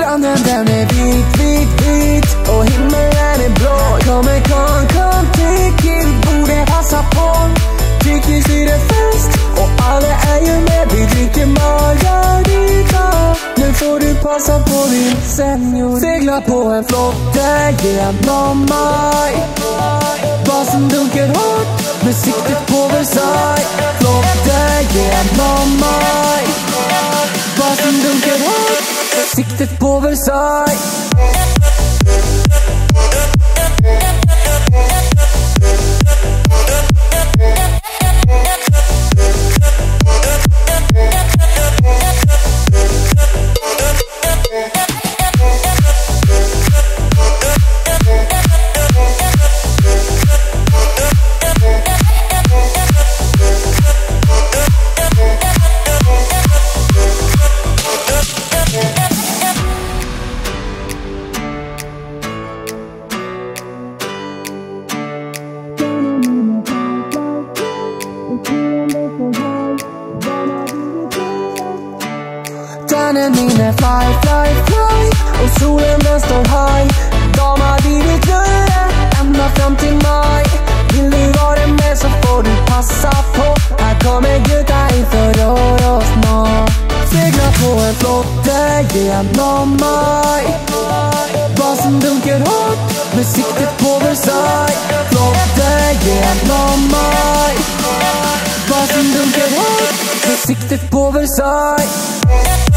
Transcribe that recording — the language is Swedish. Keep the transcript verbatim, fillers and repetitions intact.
Stranden den är vit, vit, vit och himmelen är blå. Kommer kom, kom, tycker borde passa på. Tycker så är det fest och alla är ju med. Vi dricker margarita. Nu får du passa på din senior. Segla på en flotte genom maj. Basen dunkar hårt med siktet på Versailles. Flotte genom maj. Basen dunkar hårt med siktet på Versailles. Stjärnen min är fly, fly, fly och solen den står high. De har blivit röda ända fram till maj. Vill du vara med så får du passa på. Här kommer Gutta in för rör oss snart. Segla på en flotte genom maj. Basen dunkar hårt med siktet på Versailles. Flotte genom maj. Basen dunkar hårt med siktet på Versailles.